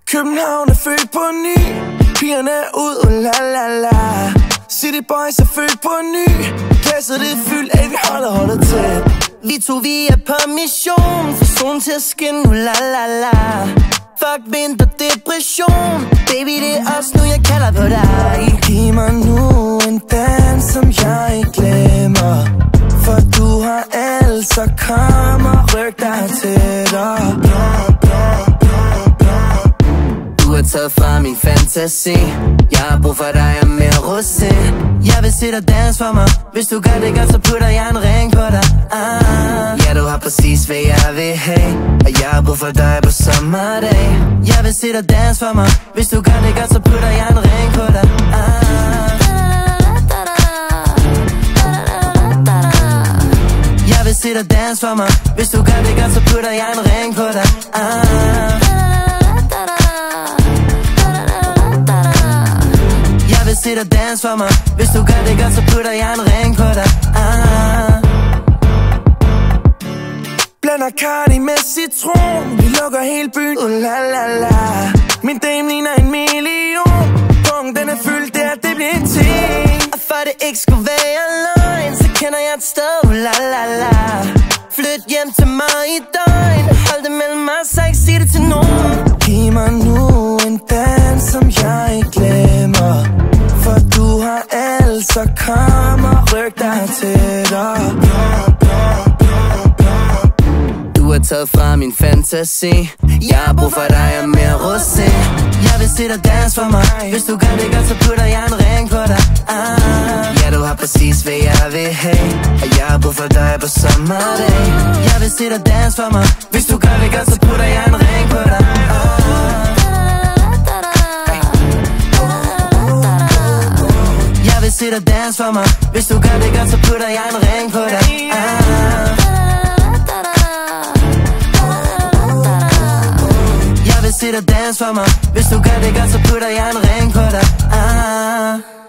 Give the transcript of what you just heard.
København er født på ny. Pigerne er ud, la la la. City boys er født på ny. Glasset det er fyldt af, vi holder tæt. Vi to, vi er på mission. Få solen til at skinne nu, la la la. Fuck vinterdepression. Baby, det er os nu, jeg kalder på dig. Giv mig nu en dans, som jeg ikke glemmer. For du har alt, så kom og ryk dig tættere. Du er taget fra min fantasi. Jeg har brug for dig og mere rosé. Jeg vil se dig dance for mig. Hvis du gør det godt, så putter jeg en ring på dig. Ja, du har præcis hvad jeg vil have. Og jeg har brug for dig på sommerdag. Jeg vil se dig dance for mig. Hvis du gør det godt, så putter jeg en ring på dig. Jeg vil se dig dance for mig. Hvis du gør det godt, så putter jeg en ring på dig. Jeg vil se dig dance for mig. Hvis du gør det godt, så putter jeg en ring på dig. Blander Cardi med citron. Vi lukker hele byen, la la la. Min dame ligner en million. Punkt, den er fyldt, det bliver en ting. Og for det ikke skulle være løgn, så kender jeg et sted, la la la. Flyt hjem til mig i døgn. Hold det mellem os, så ikke sig det til nogen. Giv mig nu en dans, som jeg ikke glemmer. For du har alt, så kom og ryk dig tættere. Du er taget fra min fantasi. Jeg har brug for dig og mere rosé. Jeg vil se dig dance for mig. Hvis du gør det godt, så putter jeg en ring på dig. Ja, du har præcis hvad jeg vil have. Og jeg har brug for dig på sommerdag. Jeg vil se dig dance for mig. Hvis du gør det godt, så putter jeg en ring på dig. Jeg vil se dig dance for mig. Hvis du gør det godt, så putter jeg en ring på dig. Jeg vil se dig dance for mig. Hvis du gør det godt, så putter jeg en ring på dig.